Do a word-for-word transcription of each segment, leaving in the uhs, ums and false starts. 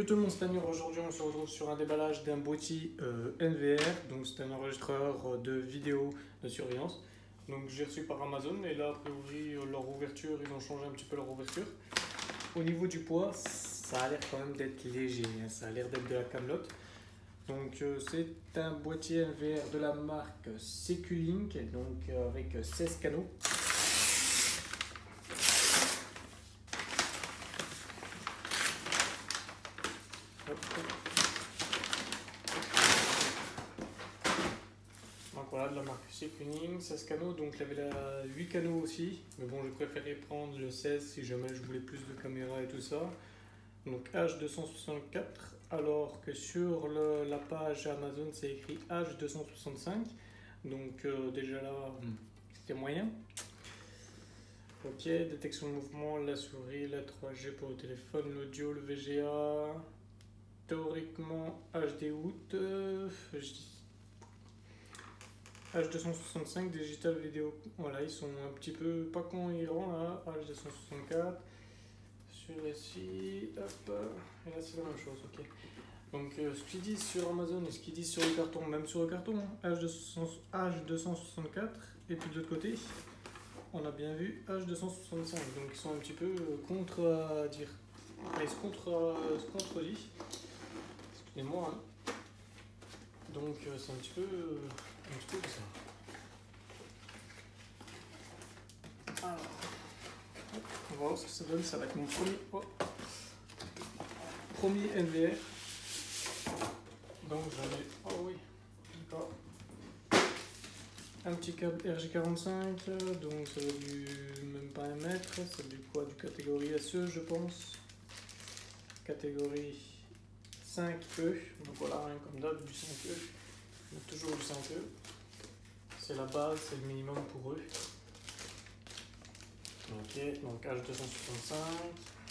Salut tout le monde, c'est Amir. Aujourd'hui on se retrouve sur un déballage d'un boîtier euh, N V R, donc c'est un enregistreur de vidéo de surveillance. Donc j'ai reçu par Amazon et là a priori leur ouverture, ils ont changé un petit peu leur ouverture. Au niveau du poids, ça a l'air quand même d'être léger, hein, ça a l'air d'être de la camelote. Donc euh, c'est un boîtier N V R de la marque Seculink, donc euh, avec seize canaux. Donc voilà, de la marque Seculink, seize canaux, donc il y avait la huit canaux aussi, mais bon, j'ai préféré prendre le seize si jamais je voulais plus de caméra et tout ça. Donc H deux cent soixante-quatre, alors que sur le, la page Amazon c'est écrit H deux cent soixante-cinq, donc euh, déjà là c'était moyen. Ok, détection de mouvement, la souris, la trois G pour le téléphone, l'audio, le V G A, théoriquement H D out, euh, H deux cent soixante-cinq, digital vidéo, voilà, ils sont un petit peu pas cohérents là, H deux cent soixante-quatre, celui-ci, hop, et là c'est la même chose, ok. Donc euh, ce qu'ils disent sur Amazon et ce qu'ils disent sur le carton, même sur le carton, H deux cent soixante-quatre, et puis de l'autre côté, on a bien vu H deux cent soixante-cinq, donc ils sont un petit peu contre à dire, ils se contre, se contredisent, excusez-moi, hein. Donc euh, c'est un petit peu, un petit peu ça. Alors, on va voir ce que ça donne, ça va être mon premier, oh, premier N V R. Donc j'en ai, oh oui, d'accord. Un petit câble R J quarante-cinq, donc ça va du même pas un mètre, c'est du quoi, du catégorie S E je pense. Catégorie cinq E, donc voilà, hein, comme d'hab du cinq E, donc toujours du cinq E. C'est la base, c'est le minimum pour eux. Ok, donc H deux cent soixante-cinq.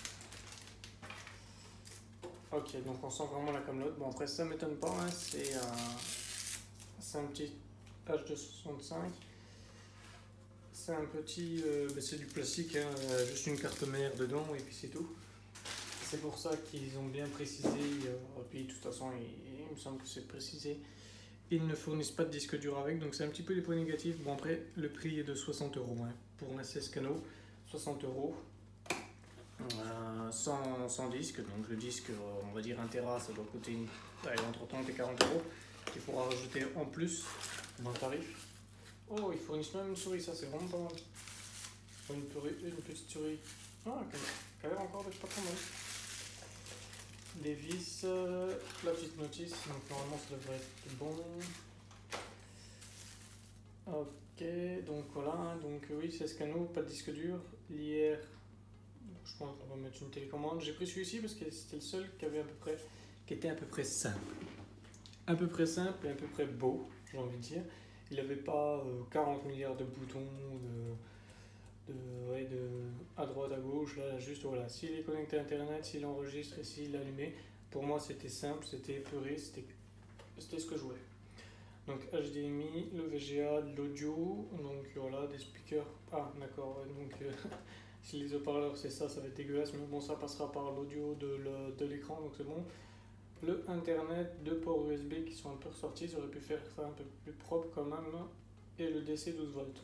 Ok, donc on sent vraiment la camelote. Bon après ça m'étonne pas, hein, c'est un, un petit H deux cent soixante-cinq. C'est un petit, euh, bah c'est du plastique, hein, euh, juste une carte mère dedans et puis c'est tout. C'est pour ça qu'ils ont bien précisé, euh, et puis de toute façon il, il me semble que c'est précisé. Ils ne fournissent pas de disque dur avec, donc c'est un petit peu des points négatifs. Bon après, le prix est de soixante euros hein, pour un seize canaux, soixante euros. Euh, sans, sans disque, donc le disque, on va dire un téra, ça doit coûter une, allez, entre trente et quarante euros. Il faudra rajouter en plus dans le tarif. Oh, ils fournissent même une souris, ça c'est vraiment pas mal. Une, une petite souris, ah, qui a l'air encore d'être pas trop mal. Des vis, euh, la petite notice, donc normalement ça devrait être bon. Ok, donc voilà, donc oui, seize canaux, pas de disque dur. L'I R, je pense qu'on va mettre une télécommande. J'ai pris celui-ci parce que c'était le seul qui avait à peu près, qui était à peu près simple. À peu près simple et à peu près beau, j'ai envie de dire. Il n'avait pas euh, quarante milliards de boutons, de, de, ouais, de, à droite, à gauche, là, juste voilà. S'il est connecté à Internet, s'il enregistre et s'il allumé, pour moi c'était simple, c'était épuré, c'était ce que je voulais. Donc H D M I, le V G A, de l'audio, donc voilà, des speakers. Ah d'accord, ouais, donc euh, si les haut-parleurs c'est ça, ça va être dégueulasse, mais bon, ça passera par l'audio de l'écran, donc c'est bon. Le internet, deux ports U S B qui sont un peu ressortis, j'aurais pu faire ça un peu plus propre quand même, et le D C douze volts.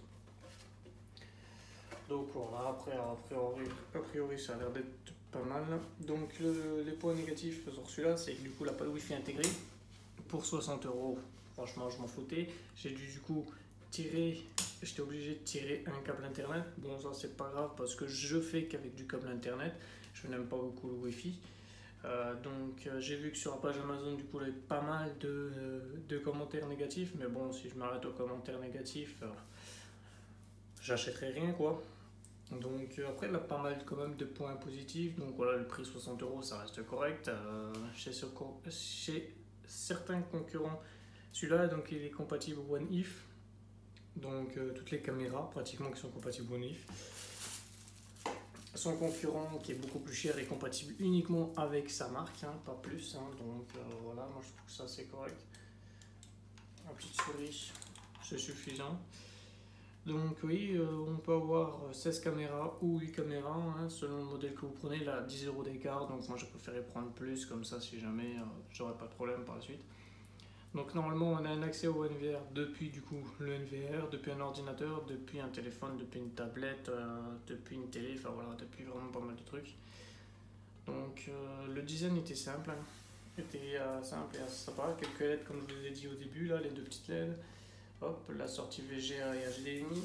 Donc voilà, après a priori, a priori ça a l'air d'être pas mal. Donc le, les points négatifs sur celui-là, c'est que du coup il n'a pas de Wi-Fi intégré. Pour soixante euros, franchement je m'en foutais. J'ai dû du coup tirer, j'étais obligé de tirer un câble internet. Bon ça c'est pas grave parce que je fais qu'avec du câble internet. Je n'aime pas beaucoup le Wi-Fi. Euh, donc euh, j'ai vu que sur la page Amazon du coup il y avait pas mal de, euh, de commentaires négatifs. Mais bon, si je m'arrête aux commentaires négatifs, euh, j'achèterai rien quoi. Donc euh, après il a pas mal quand même de points positifs. Donc voilà, le prix soixante euros ça reste correct. Euh, chez, ce, chez certains concurrents, celui-là donc il est compatible One If, donc euh, toutes les caméras pratiquement qui sont compatibles One If. Son concurrent qui est beaucoup plus cher est compatible uniquement avec sa marque, hein, pas plus, hein, donc euh, voilà, moi je trouve que ça c'est correct. La petite souris c'est suffisant. Donc oui, euh, on peut avoir seize caméras ou huit caméras, hein, selon le modèle que vous prenez, là dix euros d'écart, donc moi j'ai préféré prendre plus, comme ça si jamais euh, j'aurais pas de problème par la suite. Donc normalement on a un accès au N V R depuis du coup le N V R, depuis un ordinateur, depuis un téléphone, depuis une tablette, euh, depuis une télé, enfin voilà, depuis vraiment pas mal de trucs. Donc euh, le design était simple, hein, était euh, simple et assez sympa, quelques L E D comme je vous ai dit au début, là les deux petites L E D, hop, la sortie V G A et H D M I,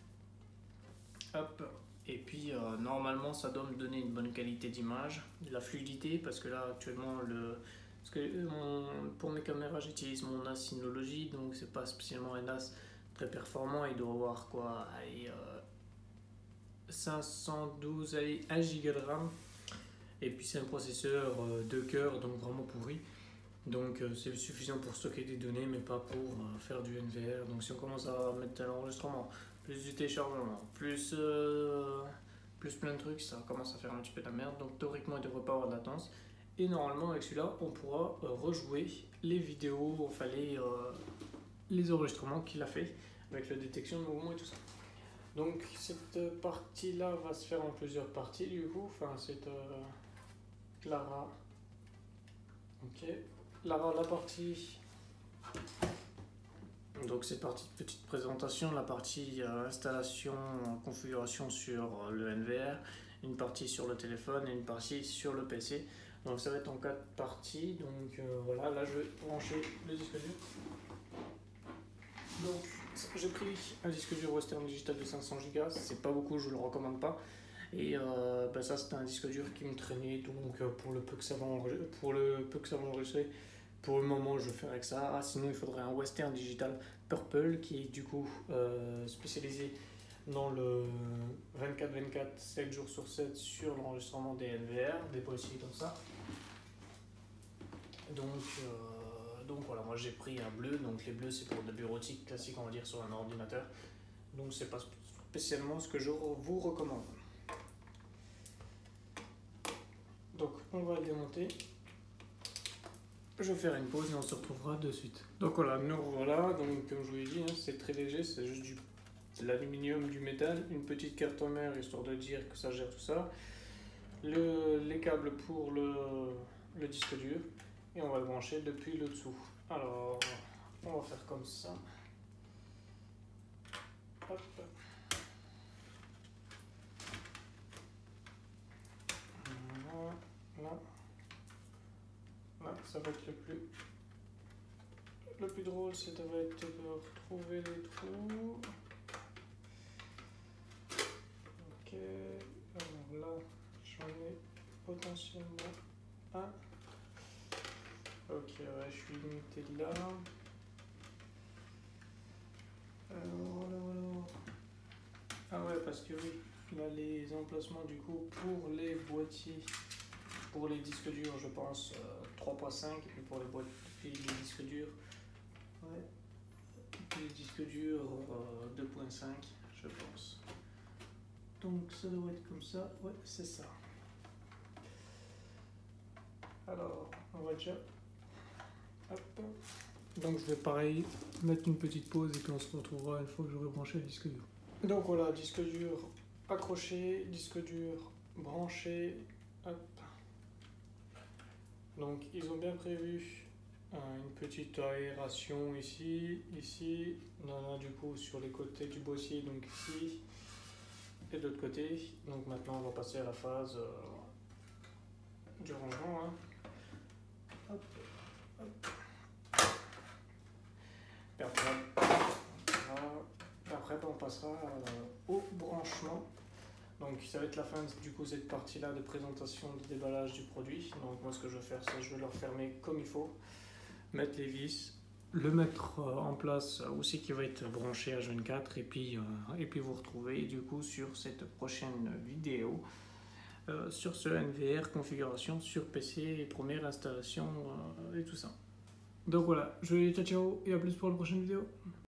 hop, et puis euh, normalement ça doit me donner une bonne qualité d'image, de la fluidité, parce que là actuellement le... Parce que euh, mon, pour mes caméras j'utilise mon N A S Synology, donc c'est pas spécialement un N A S très performant, il doit avoir quoi, allez, euh, cinq cent douze, allez, un giga de RAM, et puis c'est un processeur euh, deux cœurs, donc vraiment pourri. Donc euh, c'est suffisant pour stocker des données, mais pas pour euh, faire du N V R. Donc si on commence à mettre l'enregistrement, plus du téléchargement, plus, euh, plus plein de trucs, ça commence à faire un petit peu de la merde. Donc théoriquement, il ne devrait pas avoir de latence. Et normalement, avec celui-là, on pourra euh, rejouer les vidéos, enfin les, euh, les enregistrements qu'il a fait, avec la détection de mouvement et tout ça. Donc cette partie-là va se faire en plusieurs parties du coup. Enfin, c'est euh, Clara. Ok. La, la partie, donc cette partie de petite présentation, la partie euh, installation, configuration sur euh, le N V R, une partie sur le téléphone et une partie sur le P C. Donc ça va être en quatre parties. Donc euh, voilà, là je vais brancher le disque dur. Donc j'ai pris un disque dur Western Digital de cinq cents giga, c'est pas beaucoup, je le recommande pas. Et euh, bah ça c'était un disque dur qui me traînait, donc euh, pour le peu que ça va pour le peu que ça va enregistrer, pour le moment je vais faire avec ça. Ah, sinon il faudrait un Western Digital Purple qui est du coup euh, spécialisé dans le vingt-quatre vingt-quatre, sept jours sur sept sur l'enregistrement des N V R, des boîtiers comme ça. Donc, euh, donc voilà, moi j'ai pris un bleu, donc les bleus c'est pour de la bureautique classique on va dire sur un ordinateur. Donc c'est pas spécialement ce que je vous recommande. Donc on va le démonter. Je vais faire une pause et on se retrouvera de suite. Donc voilà, nous voilà, donc comme je vous l'ai dit, hein, c'est très léger, c'est juste du, de l'aluminium, du métal, une petite carte mère histoire de dire que ça gère tout ça, le, les câbles pour le, le disque dur, et on va le brancher depuis le dessous. Alors, on va faire comme ça. Hop. Voilà. Là. Là, ça va être le plus... Le plus drôle, c'est de retrouver les trous. Ok, alors là, j'en ai potentiellement un. Ok, ouais, je suis limité là. Alors, alors, alors. Ah ouais, parce que oui, là, les emplacements du coup pour les boîtiers, pour les disques durs, je pense euh, trois point cinq, et puis pour les boîtiers, les disques durs, ouais, les disques durs euh, deux point cinq, je pense. Donc ça doit être comme ça, ouais, c'est ça. Alors, on va déjà... Hop. Donc je vais pareil mettre une petite pause et puis on se retrouvera une fois que j'aurai branché le disque dur. Donc voilà, disque dur accroché, disque dur branché. Hop. Donc ils ont bien prévu euh, une petite aération ici, ici. On en a du coup sur les côtés du boîtier, donc ici et de l'autre côté. Donc maintenant on va passer à la phase euh, du rangement. Hein. Hop, hop. Et après, après on passera euh, au branchement. Donc ça va être la fin du coup cette partie là de présentation de déballage du produit. Donc moi ce que je vais faire c'est que je vais le refermer comme il faut, mettre les vis, le mettre euh, en place aussi qui va être branché à H vingt-quatre et puis, euh, et puis vous retrouver du coup sur cette prochaine vidéo euh, sur ce N V R, configuration sur P C et première installation euh, et tout ça. Donc voilà, je vous dis ciao ciao et à plus pour la prochaine vidéo.